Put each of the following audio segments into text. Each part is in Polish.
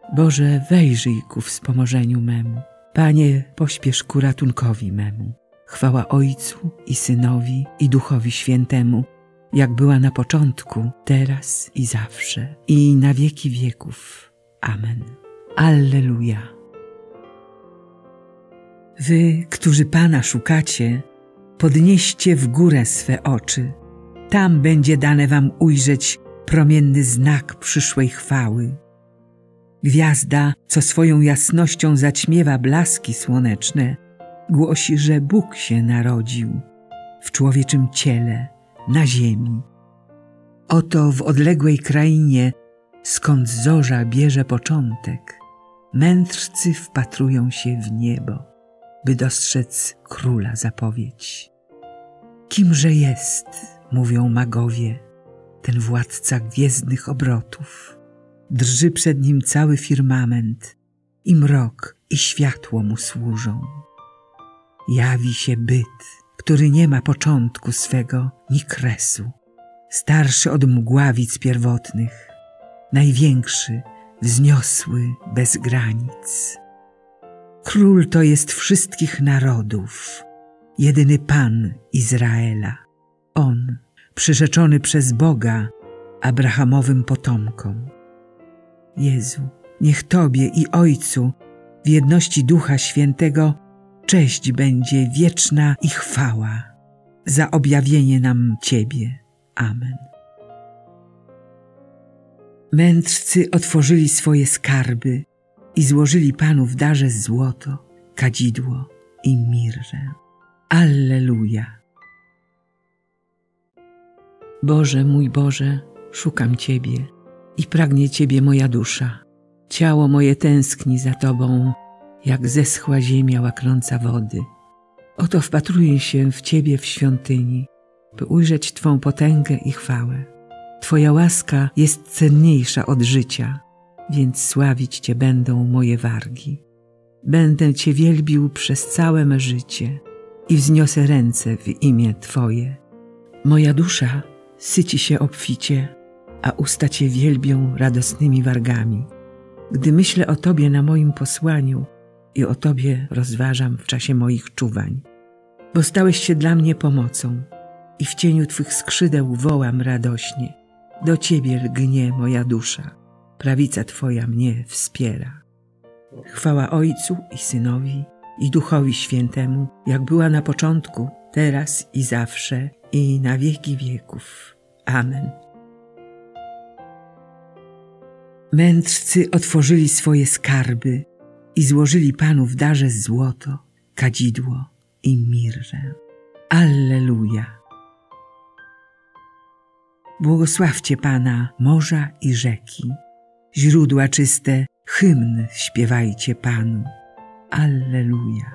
Boże, wejrzyj ku wspomożeniu memu. Panie, pośpiesz ku ratunkowi memu. Chwała Ojcu i Synowi i Duchowi Świętemu, jak była na początku, teraz i zawsze, i na wieki wieków. Amen. Alleluja. Wy, którzy Pana szukacie, podnieście w górę swe oczy. Tam będzie dane wam ujrzeć promienny znak przyszłej chwały. Gwiazda, co swoją jasnością zaćmiewa blaski słoneczne, głosi, że Bóg się narodził w człowieczym ciele na ziemi. Oto w odległej krainie, skąd zorza bierze początek, mędrcy wpatrują się w niebo, by dostrzec króla zapowiedź. Kimże jest, mówią magowie, ten władca gwiezdnych obrotów? Drży przed nim cały firmament, i mrok, i światło mu służą. Jawi się byt, który nie ma początku swego ni kresu, starszy od mgławic pierwotnych, największy, wzniosły, bez granic. Król to jest wszystkich narodów, jedyny Pan Izraela. On, przyrzeczony przez Boga Abrahamowym potomkom. Jezu, niech Tobie i Ojcu w jedności Ducha Świętego cześć będzie wieczna i chwała za objawienie nam Ciebie. Amen. Mędrcy otworzyli swoje skarby i złożyli Panu w darze złoto, kadzidło i mirrę. Alleluja. Boże, mój Boże, szukam Ciebie i pragnie Ciebie moja dusza. Ciało moje tęskni za Tobą, jak zeschła ziemia łaknąca wody. Oto wpatruję się w Ciebie w świątyni, by ujrzeć Twą potęgę i chwałę. Twoja łaska jest cenniejsza od życia, więc sławić Cię będą moje wargi. Będę Cię wielbił przez całe me życie i wzniosę ręce w imię Twoje. Moja dusza syci się obficie, a usta Cię wielbią radosnymi wargami. Gdy myślę o Tobie na moim posłaniu i o Tobie rozważam w czasie moich czuwań. Bo stałeś się dla mnie pomocą i w cieniu Twych skrzydeł wołam radośnie. Do Ciebie lgnie moja dusza, prawica Twoja mnie wspiera. Chwała Ojcu i Synowi i Duchowi Świętemu, jak była na początku, teraz i zawsze, i na wieki wieków. Amen. Mędrcy otworzyli swoje skarby i złożyli Panu w darze złoto, kadzidło i mirrę. Alleluja. Błogosławcie Pana morza i rzeki, źródła czyste, hymn śpiewajcie Panu. Alleluja.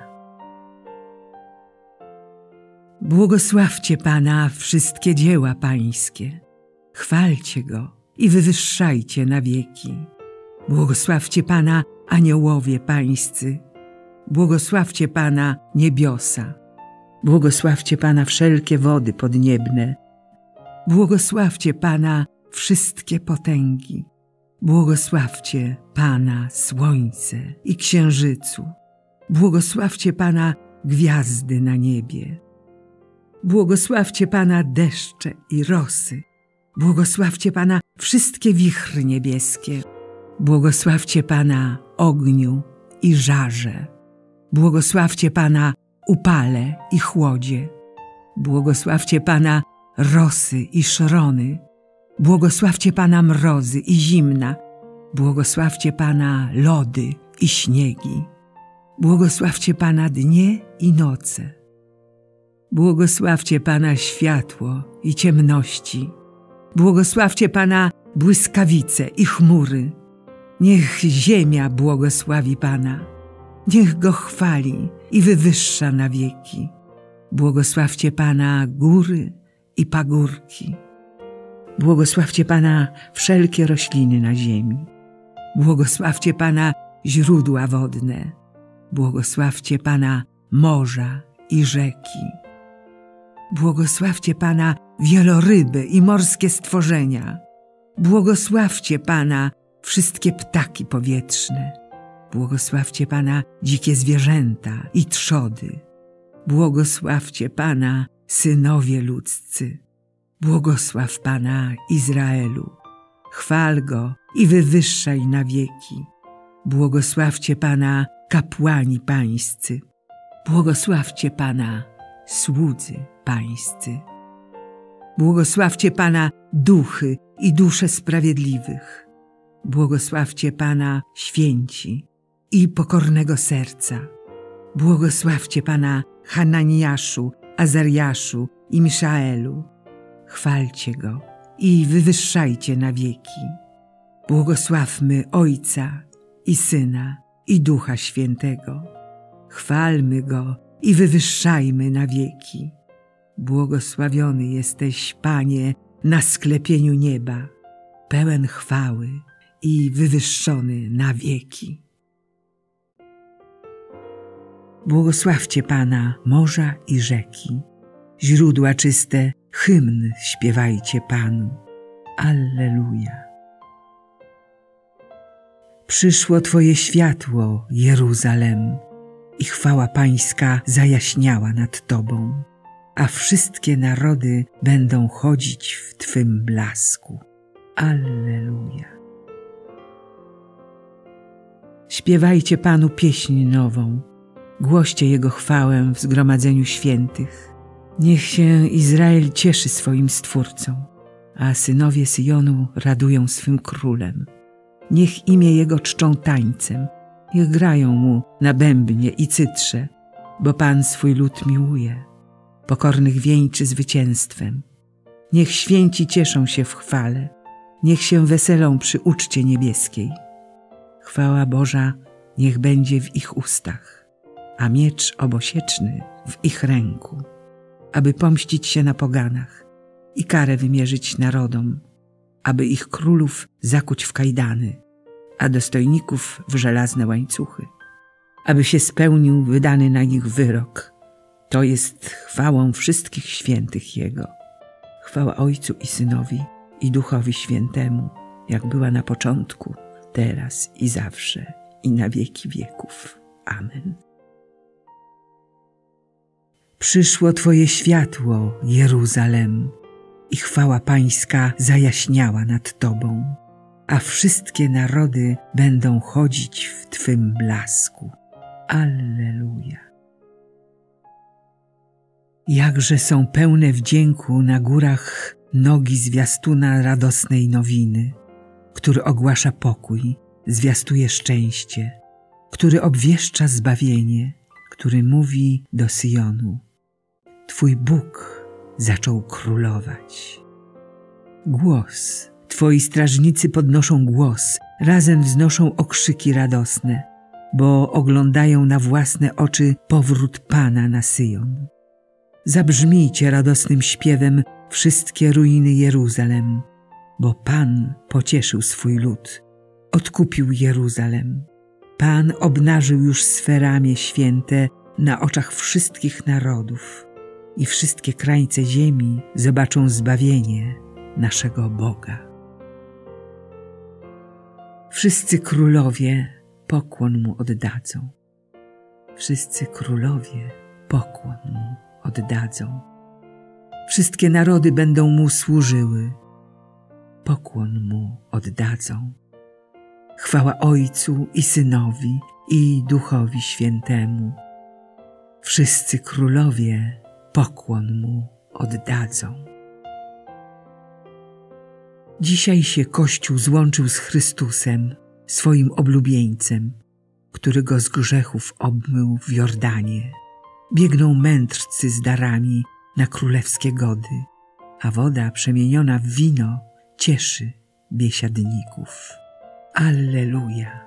Błogosławcie Pana wszystkie dzieła Pańskie, chwalcie Go i wywyższajcie na wieki. Błogosławcie Pana aniołowie Pańscy, błogosławcie Pana niebiosa, błogosławcie Pana wszelkie wody podniebne, błogosławcie Pana wszystkie potęgi, błogosławcie Pana słońce i księżycu, błogosławcie Pana gwiazdy na niebie, błogosławcie Pana deszcze i rosy, błogosławcie Pana wszystkie wichry niebieskie, błogosławcie Pana ogniu i żarze, błogosławcie Pana upale i chłodzie, błogosławcie Pana rosy i szrony, błogosławcie Pana mrozy i zimna, błogosławcie Pana lody i śniegi, błogosławcie Pana dnie i noce, błogosławcie Pana światło i ciemności, błogosławcie Pana błyskawice i chmury. Niech ziemia błogosławi Pana, niech Go chwali i wywyższa na wieki. Błogosławcie Pana góry i pagórki. Błogosławcie Pana wszelkie rośliny na ziemi. Błogosławcie Pana źródła wodne. Błogosławcie Pana morza i rzeki. Błogosławcie Pana wieloryby i morskie stworzenia. Błogosławcie Pana wszystkie ptaki powietrzne. Błogosławcie Pana dzikie zwierzęta i trzody. Błogosławcie Pana synowie ludzcy. Błogosław Pana Izraelu. Chwal Go i wywyższaj na wieki. Błogosławcie Pana kapłani pańscy. Błogosławcie Pana słudzy pańscy. Błogosławcie Pana duchy i dusze sprawiedliwych. Błogosławcie Pana święci i pokornego serca. Błogosławcie Pana Hananiaszu, Azariaszu i Miszaelu. Chwalcie Go i wywyższajcie na wieki. Błogosławmy Ojca i Syna i Ducha Świętego. Chwalmy Go i wywyższajmy na wieki. Błogosławiony jesteś, Panie, na sklepieniu nieba, pełen chwały i wywyższony na wieki. Błogosławcie Pana morza i rzeki, źródła czyste, hymn śpiewajcie Panu. Alleluja. Przyszło Twoje światło, Jeruzalem, i chwała Pańska zajaśniała nad Tobą, a wszystkie narody będą chodzić w Twym blasku. Alleluja. Śpiewajcie Panu pieśń nową, głoście Jego chwałę w zgromadzeniu świętych. Niech się Izrael cieszy swoim Stwórcą, a synowie Syjonu radują swym Królem. Niech imię Jego czczą tańcem, niech grają Mu na bębnie i cytrze, bo Pan swój lud miłuje, pokornych wieńczy zwycięstwem. Niech święci cieszą się w chwale, niech się weselą przy uczcie niebieskiej. Chwała Boża niech będzie w ich ustach, a miecz obosieczny w ich ręku, aby pomścić się na poganach i karę wymierzyć narodom, aby ich królów zakuć w kajdany, a dostojników w żelazne łańcuchy, aby się spełnił wydany na nich wyrok. To jest chwałą wszystkich świętych Jego. Chwała Ojcu i Synowi i Duchowi Świętemu, jak była na początku, teraz i zawsze, i na wieki wieków. Amen. Przyszło Twoje światło, Jeruzalem, i chwała Pańska zajaśniała nad Tobą, a wszystkie narody będą chodzić w Twym blasku. Alleluja. Jakże są pełne wdzięku na górach nogi zwiastuna radosnej nowiny, który ogłasza pokój, zwiastuje szczęście, który obwieszcza zbawienie, który mówi do Syjonu: Twój Bóg zaczął królować. Głos, Twoi strażnicy podnoszą głos, razem wznoszą okrzyki radosne, bo oglądają na własne oczy powrót Pana na Syjon. Zabrzmijcie radosnym śpiewem wszystkie ruiny Jeruzalem, bo Pan pocieszył swój lud, odkupił Jeruzalem. Pan obnażył już swe ramię święte na oczach wszystkich narodów i wszystkie krańce ziemi zobaczą zbawienie naszego Boga. Wszyscy królowie pokłon Mu oddadzą. Wszyscy królowie pokłon Mu oddadzą. Wszystkie narody będą Mu służyły. Pokłon Mu oddadzą. Chwała Ojcu i Synowi i Duchowi Świętemu. Wszyscy królowie pokłon Mu oddadzą. Dzisiaj się Kościół złączył z Chrystusem, swoim oblubieńcem, który go z grzechów obmył w Jordanie. Biegną mędrcy z darami na królewskie gody, a woda przemieniona w wino cieszy biesiadników. Alleluja!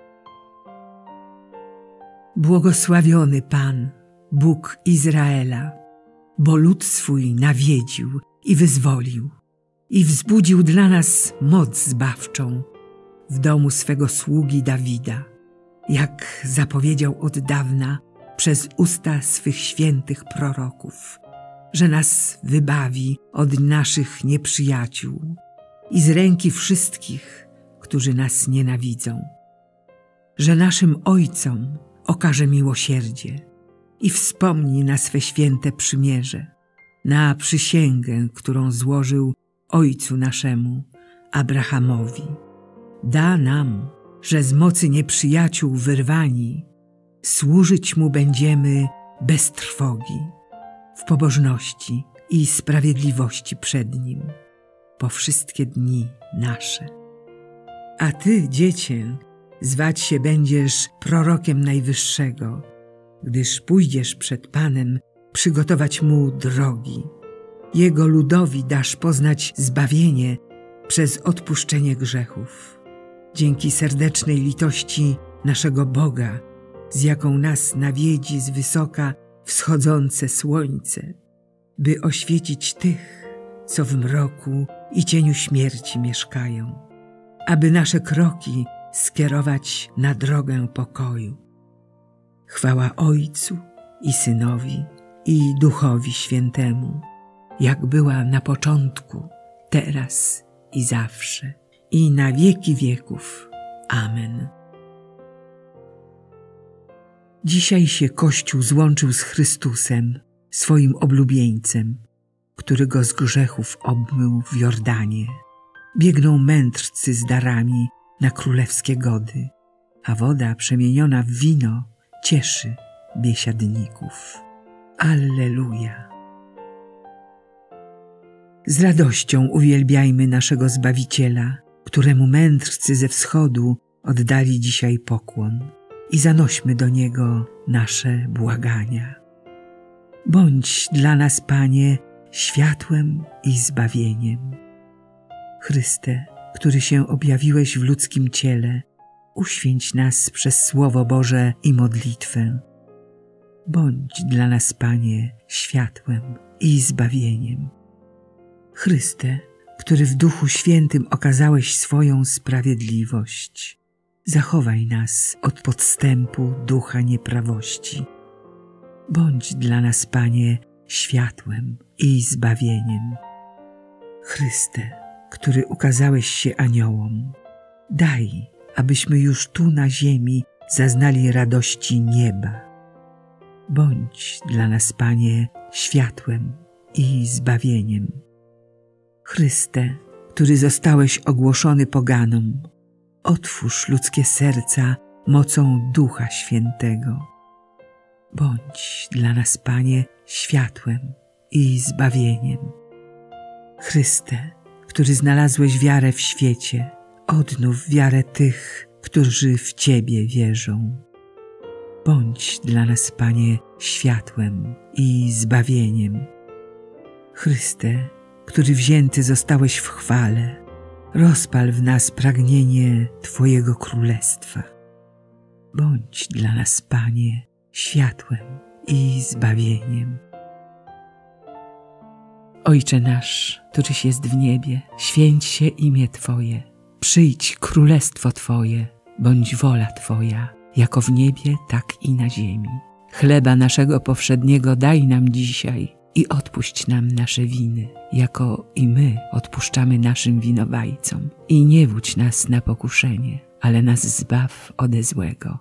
Błogosławiony Pan, Bóg Izraela, bo lud swój nawiedził i wyzwolił i wzbudził dla nas moc zbawczą w domu swego sługi Dawida, jak zapowiedział od dawna przez usta swych świętych proroków, że nas wybawi od naszych nieprzyjaciół i z ręki wszystkich, którzy nas nienawidzą, że naszym ojcom okaże miłosierdzie i wspomni na swe święte przymierze, na przysięgę, którą złożył ojcu naszemu, Abrahamowi. Da nam, że z mocy nieprzyjaciół wyrwani, służyć Mu będziemy bez trwogi, w pobożności i sprawiedliwości przed Nim, po wszystkie dni nasze. A Ty, Dziecię, zwać się będziesz prorokiem Najwyższego, gdyż pójdziesz przed Panem przygotować Mu drogi. Jego ludowi dasz poznać zbawienie przez odpuszczenie grzechów. Dzięki serdecznej litości naszego Boga, z jaką nas nawiedzi z wysoka wschodzące słońce, by oświecić tych, co w mroku i cieniu śmierci mieszkają, aby nasze kroki skierować na drogę pokoju. Chwała Ojcu i Synowi i Duchowi Świętemu, jak była na początku, teraz i zawsze, i na wieki wieków. Amen. Dzisiaj się Kościół złączył z Chrystusem, swoim oblubieńcem, który go z grzechów obmył w Jordanie. Biegną mędrcy z darami na królewskie gody, a woda przemieniona w wino cieszy biesiadników. Alleluja! Z radością uwielbiajmy naszego Zbawiciela, któremu mędrcy ze wschodu oddali dzisiaj pokłon, i zanośmy do Niego nasze błagania. Bądź dla nas, Panie, światłem i zbawieniem. Chryste, który się objawiłeś w ludzkim ciele, uświęć nas przez Słowo Boże i modlitwę. Bądź dla nas, Panie, światłem i zbawieniem. Chryste, który w Duchu Świętym okazałeś swoją sprawiedliwość, zachowaj nas od podstępu ducha nieprawości. Bądź dla nas, Panie, światłem i zbawieniem. Chryste, który ukazałeś się aniołom, daj, abyśmy już tu na ziemi zaznali radości nieba. Bądź dla nas, Panie, światłem i zbawieniem. Chryste, który zostałeś ogłoszony poganom, otwórz ludzkie serca mocą Ducha Świętego. Bądź dla nas, Panie, światłem i zbawieniem. Chryste, który znalazłeś wiarę w świecie, odnów wiarę tych, którzy w Ciebie wierzą. Bądź dla nas, Panie, światłem i zbawieniem. Chryste, który wzięty zostałeś w chwale, rozpal w nas pragnienie Twojego Królestwa. Bądź dla nas, Panie, światłem i zbawieniem. Ojcze nasz, któryś jest w niebie, święć się imię Twoje. Przyjdź królestwo Twoje, bądź wola Twoja, jako w niebie, tak i na ziemi. Chleba naszego powszedniego daj nam dzisiaj i odpuść nam nasze winy, jako i my odpuszczamy naszym winowajcom. I nie wódź nas na pokuszenie, ale nas zbaw ode złego.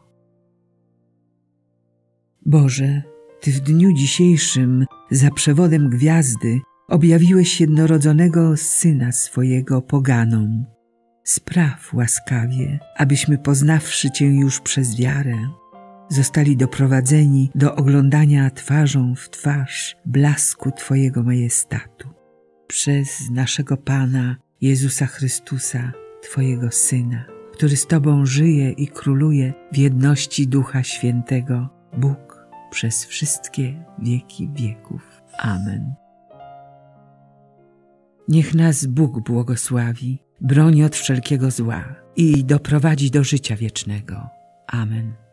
Boże, Ty w dniu dzisiejszym za przewodem gwiazdy objawiłeś jednorodzonego Syna swojego poganom. Spraw łaskawie, abyśmy poznawszy Cię już przez wiarę, zostali doprowadzeni do oglądania twarzą w twarz blasku Twojego majestatu. Przez naszego Pana Jezusa Chrystusa, Twojego Syna, który z Tobą żyje i króluje w jedności Ducha Świętego, Bóg przez wszystkie wieki wieków. Amen. Niech nas Bóg błogosławi, broni od wszelkiego zła i doprowadzi do życia wiecznego. Amen.